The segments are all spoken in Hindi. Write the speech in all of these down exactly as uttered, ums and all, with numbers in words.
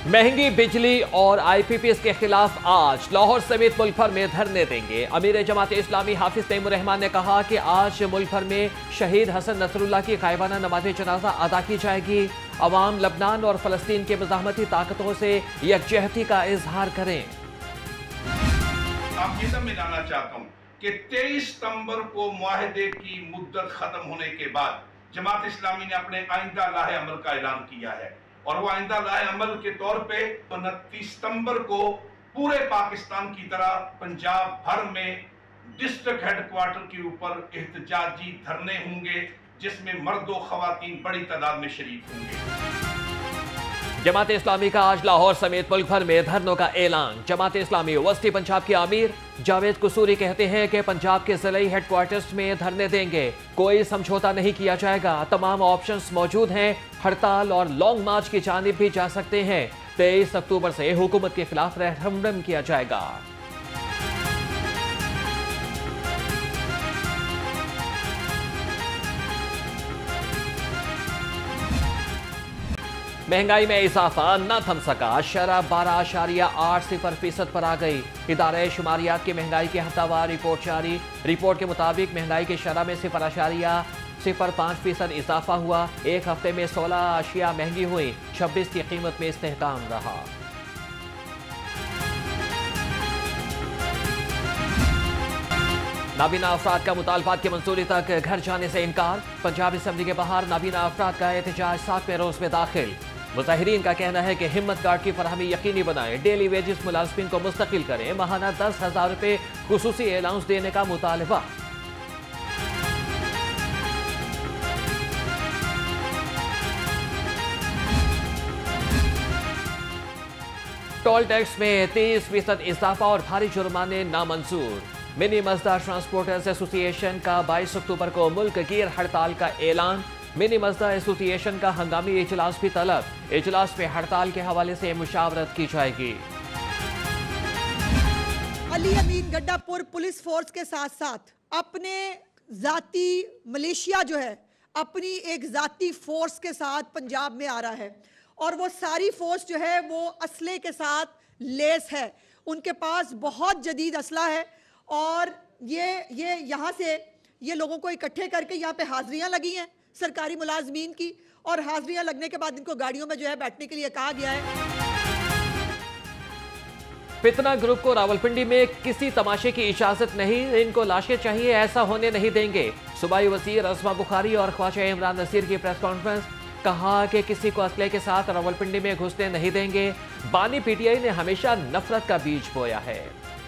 महंगी बिजली और आईपीपीएस के खिलाफ आज लाहौर समेत मुल्क भर में धरने देंगे। अमीर जमात इस्लामी हाफिज तैमूर रहमान ने कहा कि आज मुल्क भर में शहीद हसन नसरुल्लाह की गायबाना नमाज जनाजा अदा की जाएगी। अवाम लबनान और फलस्तीन के मज़ाहमती ताकतों से यकजहती का इजहार करें। आप ये सब मिलाना चाहता हूँ कि तेईस सितंबर को मुआहदे की मुद्दत खत्म होने के बाद जमात इस्लामी ने अपने आइंदा लाहे अमल का ऐलान किया है और वो आइंदा लाहे अमल के तौर पे उनतीस सितंबर को पूरे पाकिस्तान की तरह पंजाब भर में डिस्ट्रिक्ट हेडक्वार्टर के ऊपर एहतजाजी धरने होंगे जिसमें मर्द और खवातीन बड़ी तादाद में शरीक होंगे। जमात इस्लामी का आज लाहौर समेत मुल्क भर में धरनों का ऐलान। जमात इस्लामी वस्ती पंजाब के आमिर जावेद कुसूरी कहते हैं कि पंजाब के जिले हेडक्वार्टर्स में धरने देंगे, कोई समझौता नहीं किया जाएगा। तमाम ऑप्शंस मौजूद हैं, हड़ताल और लॉन्ग मार्च की जानिब भी जा सकते हैं। तेईस अक्टूबर से हुकूमत के खिलाफ रेफरेंडम किया जाएगा। महंगाई में इजाफा न थम सका, शरह बारह आशारिया आठ सिफर फीसद पर आ गई। इदारे शुमारियात की महंगाई की हफ्तावार रिपोर्ट जारी। रिपोर्ट के मुताबिक महंगाई की शरह में सिफर आशारिया सिफर पाँच फीसद इजाफा हुआ। एक हफ्ते में सोलह आशिया महंगी हुई, छब्बीस की कीमत में इस्तेहकाम रहा। नाबीना अफराद का मुतालबात की मंजूरी तक घर जाने से इनकार। पंजाब असम्बली के बाहर नाबीना अफराद का एहतजाज सातवें रोज में दाखिल। मुजाहिरीन का कहना है कि हिम्मत कार्ड की फरहमी यकीनी बनाएं, डेली वेजेस मुलाजमीन को मुस्तकिल करें, माहाना दस हजार रुपये खुसूसी अलाउंस देने का मुतालबा। टोल टैक्स में तीस फीसद इजाफा और भारी जुर्माने नामंजूर। मिनी मजदा ट्रांसपोर्टर्स एसोसिएशन का बाईस अक्टूबर को मुल्क गिर हड़ताल का ऐलान। मिनी मजदा एसोसिएशन का हंगामी इजलास भी तलब। इजलास में हड़ताल के हवाले से मुशावरत की जाएगी। अली अमीन गड्डापुर पुलिस फोर्स के साथ साथ अपने जाती मलेशिया जो है अपनी एक जाती फोर्स के साथ पंजाब में आ रहा है और वो सारी फोर्स जो है वो असले के साथ लेस है। उनके पास बहुत जदीद असला है और ये ये यहाँ से ये लोगों को इकट्ठे करके यहाँ पे हाजिरियाँ लगी हैं सरकारी मुलाजमीन की और हाजिरियाँ लगने के बाद इनको गाड़ियों में जो है बैठने के लिए कहा गया है। फितना ग्रुप को रावलपिंडी में किसी तमाशे की इजाजत नहीं, इनको लाशें चाहिए, ऐसा होने नहीं देंगे। सूबाई वजीर असमा बुखारी और ख्वाजा इमरान नसीर की प्रेस कॉन्फ्रेंस। कहा कि किसी को असले के साथ रावलपिंडी में घुसने नहीं देंगे। बानी पीटीआई ने हमेशा नफरत का बीज बोया है।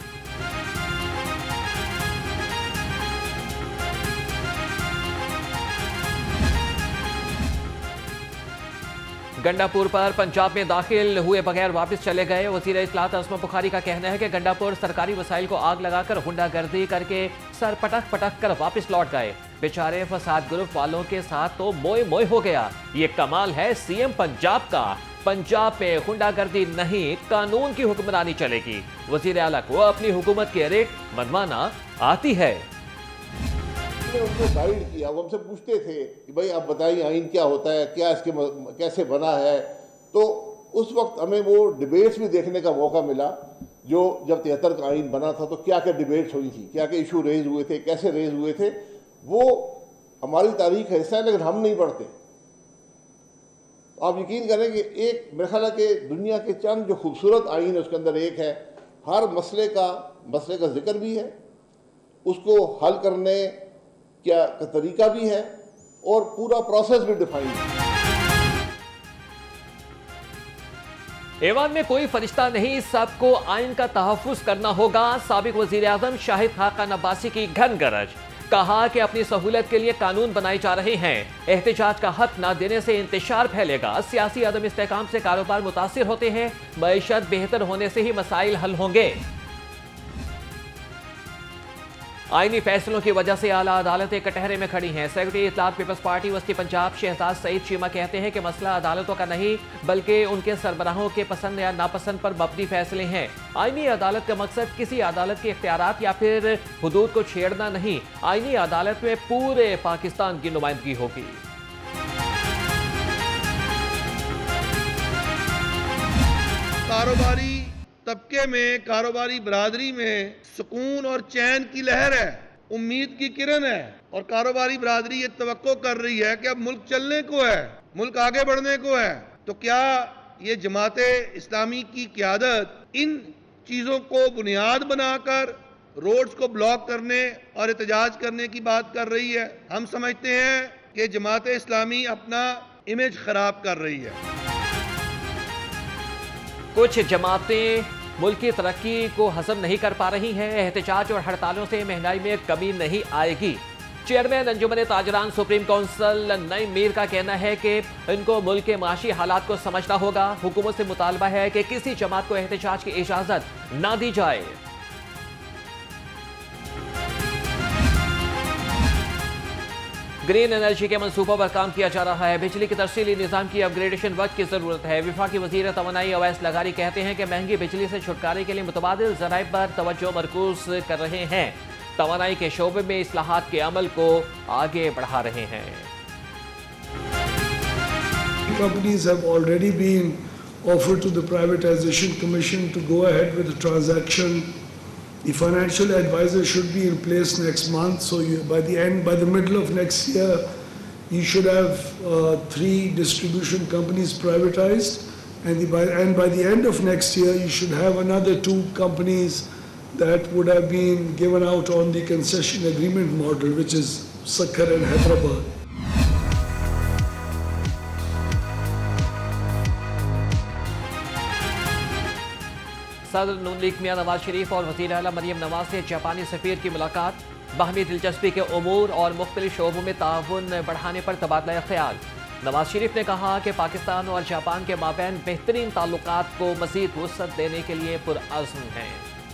गंडापुर पर पंजाब में दाखिल हुए बगैर वापस चले गए। वजीर इत्तलात असमा बुखारी का कहना है कि गंडापुर सरकारी वसाइल को आग लगाकर गुंडागर्दी करके सर पटक पटक कर वापस लौट गए। बेचारे फसाद ग्रुप वालों के साथ तो मोए मोए हो गया। ये कमाल है सीएम पंजाब का। पंजाब में गुंडागर्दी नहीं, कानून की हुक्मरानी चलेगी। वजीर आला को अपनी हुकूमत के रेट मनवाना आती है। उनको गाइड किया, वो हमसे पूछते थे कि भाई आप बताइए आइन क्या होता है, क्या इसके कैसे बना है। तो उस वक्त हमें वो डिबेट्स भी देखने का मौका मिला जो जब तिहत्तर का आइन बना था तो क्या क्या डिबेट्स हुई थी, क्या क्या इशू रेज हुए थे, कैसे रेज हुए थे। वो हमारी तारीख का हिस्सा है लेकिन हम नहीं पढ़ते। आप यकीन करें कि एक मेरे ख्याल है कि दुनिया के चंद जो खूबसूरत आइन है उसके अंदर एक है, हर मसले का मसले का जिक्र भी है, उसको हल करने क्या का तरीका भी है और पूरा प्रोसेस भी डिफाइन है। ऐवान में कोई फरिश्ता नहीं, सबको आइन का तहफ्फुज़ करना होगा। साबिक वजीर आजम शाहिद खाकान अब्बासी की घन गरज। कहा कि अपनी सहूलत के लिए कानून बनाए जा रहे हैं। एहतिजाज का हक न देने से इंतशार फैलेगा। सियासी अदम इस्तेकाम से कारोबार मुतासिर होते हैं। मईशत बेहतर होने से ही मसाइल हल होंगे। आईनी फैसलों की वजह से आला अदालतें कटहरे में खड़ी हैं। सेक्रेटरी इत्तलात पीपल्स पार्टी वस्ती पंजाब शहजाद सईद चीमा कहते हैं कि मसला अदालतों का नहीं बल्कि उनके सरबराहों के पसंद या नापसंद पर मबनी फैसले हैं। आईनी अदालत का मकसद किसी अदालत के इख्तियारात या फिर हुदूद को छेड़ना नहीं। आईनी अदालत में पूरे पाकिस्तान की नुमाइंदगी होगी। कारोबारी तबके में, कारोबारी बरादरी में सुकून और चैन की लहर है, उम्मीद की किरण है और कारोबारी बरादरी ये तवक्को कर रही है कि अब मुल्क चलने को है, मुल्क आगे बढ़ने को है। तो क्या ये जमाते इस्लामी की क़यादत इन चीज़ों को बुनियाद बनाकर रोड्स को ब्लॉक करने और एहतजाज करने की बात कर रही है? हम समझते हैं कि जमाते इस्लामी अपना इमेज खराब कर रही है। कुछ जमातें मुल्क की तरक्की को हजम नहीं कर पा रही हैं। एहतजाज और हड़तालों से महंगाई में कमी नहीं आएगी। Chairman Anjuman Tajiran supreme council Naeem Mir का कहना है कि इनको मुल्क के माशी हालात को समझना होगा। हुकूमत से मुतालबा है कि किसी जमात को एहतजाज की इजाजत ना दी जाए। ग्रीन एनर्जी के मंसूबों पर काम किया जा रहा है। बिजली के तरसीली निजाम की अपग्रेडेशन वक्त की जरूरत है। विफाकी वजीर तवानाई अवैस लगारी कहते हैं कि महंगी बिजली से छुटकारे के लिए मुतबादिल ज़राइब पर तवज्जो मरकूज कर रहे हैं। तवानाई के शोबे में इस्लाहात के अमल को आगे बढ़ा रहे हैं। Companies have already been offered to the Privatization Commission to go ahead with the transaction. The financial advisor should be in place next month, so you, by the end, by the middle of next year, you should have uh, three distribution companies privatized, and, the, by, and by the end of next year, you should have another two companies that would have been given out on the concession agreement model, which is Sakkar and Hyderabad. सदर नून लीग मियां नवाज शरीफ और वज़ीर आला मरियम नवाज से जापानी सफीर की मुलाकात। बाहमी दिलचस्पी के उमूर और मुख्तलिफ शोबों में ताउन बढ़ाने पर तबादला ख्याल। नवाज शरीफ ने कहा कि पाकिस्तान और जापान के माबैन बेहतरीन ताल्लुकात को मज़ीद वुसअत देने के लिए पुरअज़्म हैं।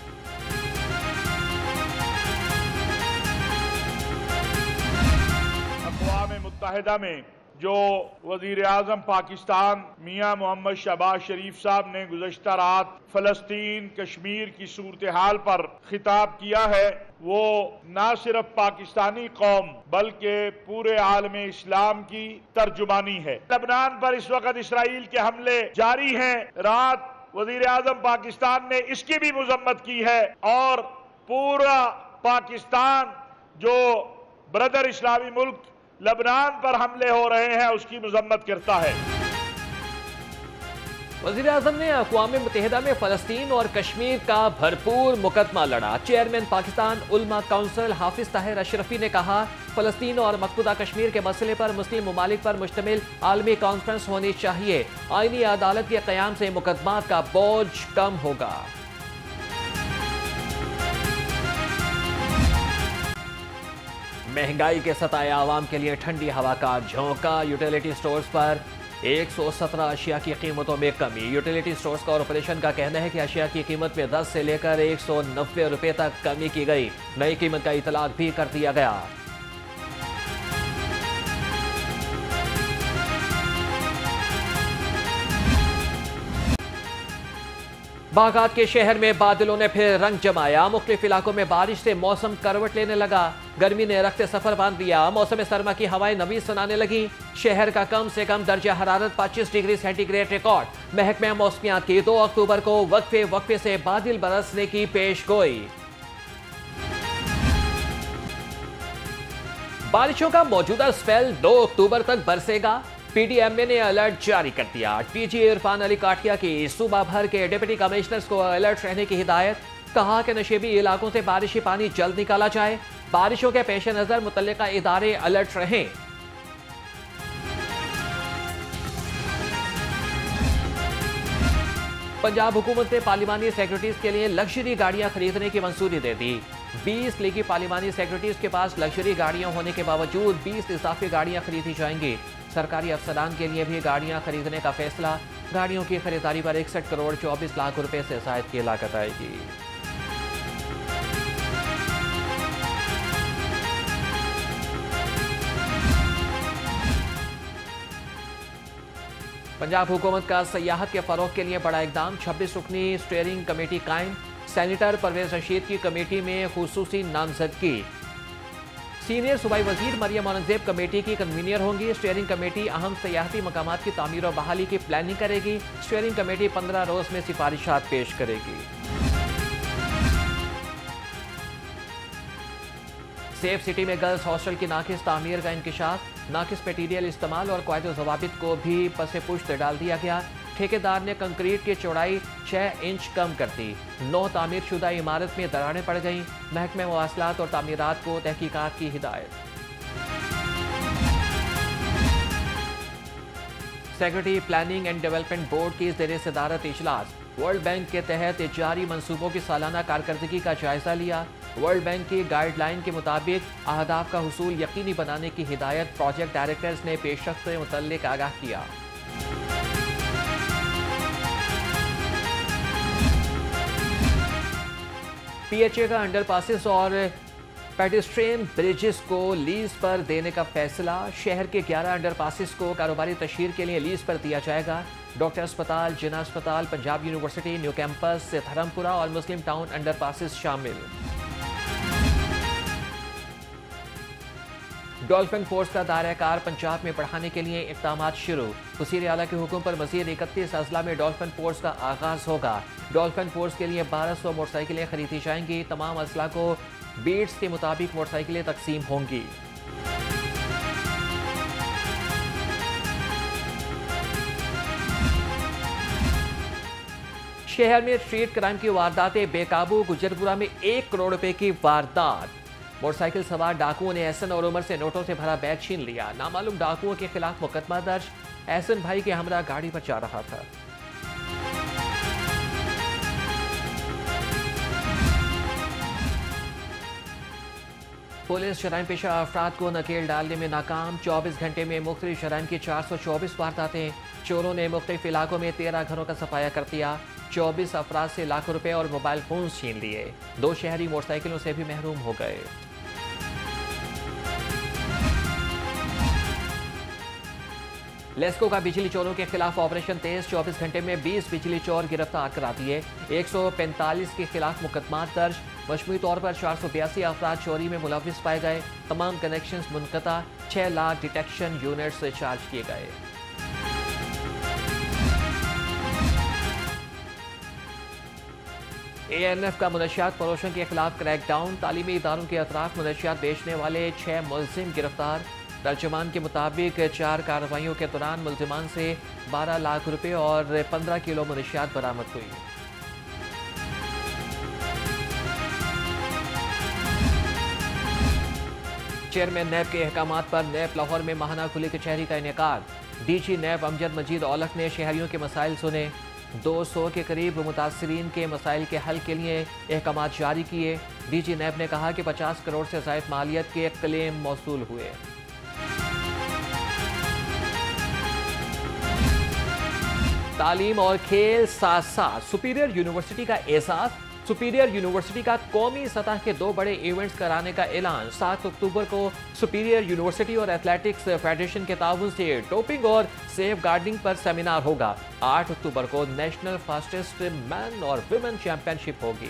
अक़वाम मुत्तहिदा में जो वज़ीर आज़म पाकिस्तान मियां मोहम्मद शहबाज शरीफ साहब ने गुज़श्ता रात फ़लस्तीन कश्मीर की सूरत हाल पर खिताब किया है, वो न सिर्फ पाकिस्तानी कौम बल्कि पूरे आलम इस्लाम की तर्जुमानी है। लबनान पर इस वक्त इसराइल के हमले जारी हैं। रात वज़ीर आज़म पाकिस्तान ने इसकी भी मज़म्मत की है और पूरा पाकिस्तान जो ब्रदर इस्लामी मुल्क लबनान पर हमले हो रहे हैं उसकी मजम्मत करता है। वज़ीर आज़म ने अक़वाम मुत्तहिदा में फ़लस्तीन और कश्मीर का भरपूर मुकदमा लड़ा। चेयरमैन पाकिस्तान उलमा काउंसिल हाफिज ताहिर अशरफी ने कहा, फ़लस्तीन और मक़बूदा कश्मीर के मसले पर मुस्लिम ममालिक पर मुश्तमिल आलमी कॉन्फ्रेंस होनी चाहिए। आईनी अदालत के क़याम से मुकदमात का बोझ कम होगा। महंगाई के सताए आवाम के लिए ठंडी हवा का झोंका। यूटिलिटी स्टोर्स पर एक सौ सत्रह अशिया की कीमतों में कमी। यूटिलिटी स्टोर्स कॉरपोरेशन का कहना है कि अशिया की कीमत में दस से लेकर एक सौ नब्बे रुपये तक कमी की गई। नई कीमत का इतलाक भी कर दिया गया। बागात के शहर में बादलों ने फिर रंग जमाया। मुख्तलिफ इलाकों में बारिश से मौसम करवट लेने लगा। गर्मी ने रखते सफर बांध दिया। मौसम सरमा की हवाएं नमी सुनाने लगी। शहर का कम से कम दर्जा हरारत पच्चीस डिग्री सेंटीग्रेड रिकॉर्ड। महकमा मौसमियात की दो अक्टूबर को वक्फे वक्फे से बादल बरसने की पेशगोई। बारिशों का मौजूदा स्पेल दो अक्टूबर तक बरसेगा। पीडीएमए ने अलर्ट जारी कर दिया। टीजी इरफान अली काठिया की सूबा भर के डिप्टी कमिश्नर्स को अलर्ट रहने की हिदायत। कहा कि नशेबी इलाकों से बारिशी पानी जल्द निकाला जाए। बारिशों के पेश नजर मुतल्लिका इदारे अलर्ट रहें। पंजाब हुकूमत ने पार्लिमानी सेक्रेटरीज के लिए लग्जरी गाड़ियां खरीदने की मंजूरी दे दी। बीस लीगी पार्लिमानी सेक्रेटरीज के पास लग्जरी गाड़ियां होने के बावजूद बीस इजाफी गाड़ियां खरीदी जाएंगी। सरकारी अफसरान के लिए भी गाड़ियां खरीदने का फैसला। गाड़ियों की खरीदारी पर इकसठ करोड़ चौबीस लाख रुपए से जायद की लागत आएगी। पंजाब हुकूमत का सयाहत के फरोग के लिए बड़ा इकदाम। छब्बीस रुकनी स्टीयरिंग कमेटी कायम। सेनेटर परवेज रशीद की कमेटी में खुसूसी नामजदगी। सीनियर सूबाई वजीर मरियम औरंगजेब कमेटी की कन्वीनर होंगी। स्टीयरिंग कमेटी अहम सियाहती मकामात की तामीर और बहाली की प्लानिंग करेगी। स्टीयरिंग कमेटी पंद्रह रोज में सिफारिशात पेश करेगी। सेफ सिटी में गर्ल्स हॉस्टल की नाकिस तामीर का इंकिशाफ। नाकिस मटीरियल इस्तेमाल और कायदे ज़वाबित को भी पसे पुश्त डाल दिया गया। ठेकेदार ने कंक्रीट की चौड़ाई छह इंच कम कर दी। नौ तामीर शुदा इमारत में दरारें पड़ गईं। महकमे मवासलात और तामीरात को तहकीकात की हिदायत। Secretary planning and development board की ज़ेर सदारत इजलास। वर्ल्ड बैंक के तहत जारी मंसूबों की सालाना कारकर्दगी का जायजा लिया। वर्ल्ड बैंक की गाइडलाइन के मुताबिक अहदाफ का हुसूल यकीनी बनाने की हिदायत प्रोजेक्ट डायरेक्टर्स ने पेशरफ्त से मुतल्लिक आगाह किया। पीएचए का अंडर पासिस और पेडिस्ट्रियन ब्रिजेस को लीज पर देने का फैसला। शहर के ग्यारह अंडर पासिस को कारोबारी तशहीर के लिए लीज पर दिया जाएगा। डॉक्टर अस्पताल, जिना अस्पताल, Punjab university, new campus, Dharampura और मुस्लिम टाउन अंडर पासिस शामिल। डॉल्फिन फोर्स का दायरा कार पंजाब में बढ़ाने के लिए इक़दाम शुरू। वज़ीर आला के हुक्म पर मज़ीद इकतीस अजला में डॉल्फिन फोर्स का आगाज होगा। डॉल्फिन फोर्स के लिए बारह सौ मोटरसाइकिलें खरीदी जाएंगी। तमाम अजला को बीट्स के मुताबिक मोटरसाइकिलें तकसीम होंगी। शहर में स्ट्रीट क्राइम की वारदातें बेकाबू। गुजरपुरा में एक करोड़ रुपए की वारदात। मोटरसाइकिल सवार डाकुओं ने एहसन और उमर से नोटों से भरा बैग छीन लिया। नामालूम डाकुओं के खिलाफ मुकदमा दर्ज। एहसन भाई के हमरा गाड़ी पर जा रहा था। पुलिस जराइम पेशा अफराद को नकेल डालने में नाकाम। चौबीस घंटे में मुख्तलिफ जराइम की चार सौ चौबीस वारदातें। चोरों ने मुख्तलिफ इलाकों में तेरह घरों का सफाया कर दिया। चौबीस अफराद से लाखों रुपए और मोबाइल फोन छीन लिए। दो शहरी मोटरसाइकिलों से भी महरूम हो गए। लेस्को का बिजली चोरों के खिलाफ ऑपरेशन तेज। चौबीस घंटे में बीस बिजली चोर गिरफ्तार करा दिए। एक सौ पैंतालीस के खिलाफ मुकदमा दर्ज। मजमूई तौर पर चार सौ बयासी अफराद चोरी में मुलविस पाए गए। तमाम कनेक्शन मुनक़ता। छह लाख डिटेक्शन यूनिट्स चार्ज किए गए। ए एन एफ का मुनशियात फरोशों के खिलाफ क्रैकडाउन। तालीमी इदारों के अतराफ मुनशियात बेचने वाले छह मुलजिम गिरफ्तार। तर्जुमान के मुताबिक चार कार्रवाइयों के दौरान मुलजिमान से बारह लाख रुपए और पंद्रह किलो मुनशियात बरामद हुई। चेयरमैन नैब के अहकामात पर नैब लाहौर में माहाना खुली कचहरी का इनेकाद। डी जी नैब अमजद मजीद औलख ने शहरियों के मसाइल सुने। दो सौ के करीब मुतासरीन के मसाइल के हल के लिए अहकामात जारी किए। डी जी नैब ने कहा कि पचास करोड़ से ज़ायद मालियत के क्लेम मौसूल हुए। तालीम और खेल साथ साथ सुपीरियर यूनिवर्सिटी का एहसास। सुपीरियर यूनिवर्सिटी का कौमी सतह के दो बड़े इवेंट्स कराने का ऐलान। सात अक्टूबर को सुपीरियर यूनिवर्सिटी और एथलेटिक्स फेडरेशन के ताउन से डोपिंग और सेफ गार्डिंग पर सेमिनार होगा। आठ अक्टूबर को नेशनल फास्टेस्ट मैन और विमेन चैंपियनशिप होगी।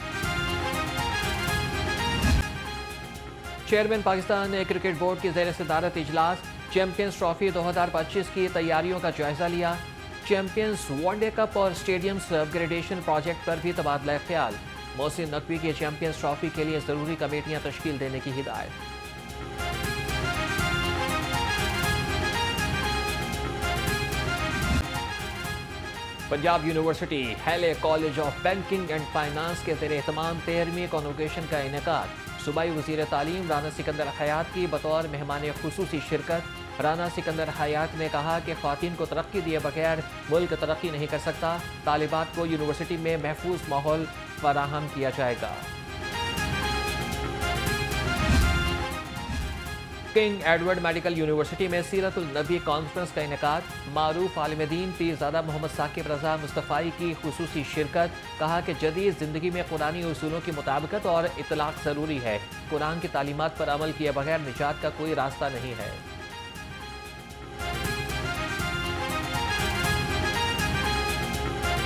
चेयरमैन पाकिस्तान क्रिकेट बोर्ड की ज़ेर सदारत इजलास। चैंपियंस ट्रॉफी दो हजार पच्चीस की तैयारियों का जायजा लिया। चैंपियंस वनडे कप और स्टेडियम्स अपग्रेडेशन प्रोजेक्ट पर भी तबादला ख्याल। मोहसिन नकवी की चैंपियंस ट्रॉफी के लिए जरूरी कमेटियां तश्कील देने की हिदायत। Punjab university Hailey college of banking and finance के ज़ेर एहतमाम तेरहवीं कॉन्वोकेशन का इनेकाद। सूबाई वज़ीर तालीम राना सिकंदर हयात की बतौर मेहमान खुसूसी शिरकत। राना सिकंदर हयात ने कहा कि ख़वातीन को तरक्की दिए बगैर मुल्क तरक्की नहीं कर सकता। तालिबात को यूनिवर्सिटी में महफूज माहौल फराहम किया जाएगा। किंग एडवर्ड मेडिकल यूनिवर्सिटी में सीरतुल नबी कॉन्फ्रेंस का इनेकाद। मारूफ आलिम दीन पीरज़ादा मोहम्मद साकिब रज़ा मुस्तफ़ाई की खुसूसी शिरकत। कहा कि जदीद ज़िंदगी में कुरानी उसूलों की मुताबिकत और इतलाक़ ज़रूरी है। कुरान की तालीमात पर अमल किए बगैर निजात का कोई रास्ता नहीं है।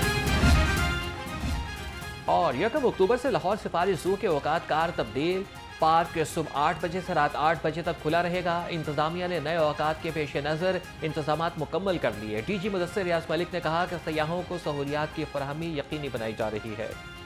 और यकम अक्टूबर से लाहौर सिफारी जू के औकात कार तब्दील। पार्क सुबह आठ बजे से रात आठ बजे तक खुला रहेगा। इंतजामिया ने नए औकात के पेश नज़र इंतजाम मुकम्मल कर लिए। डी जी मुदस्सिर रियाज मलिक ने कहा कि सयाहों को सहूलियात की फराहमी यकीनी बनाई जा रही है।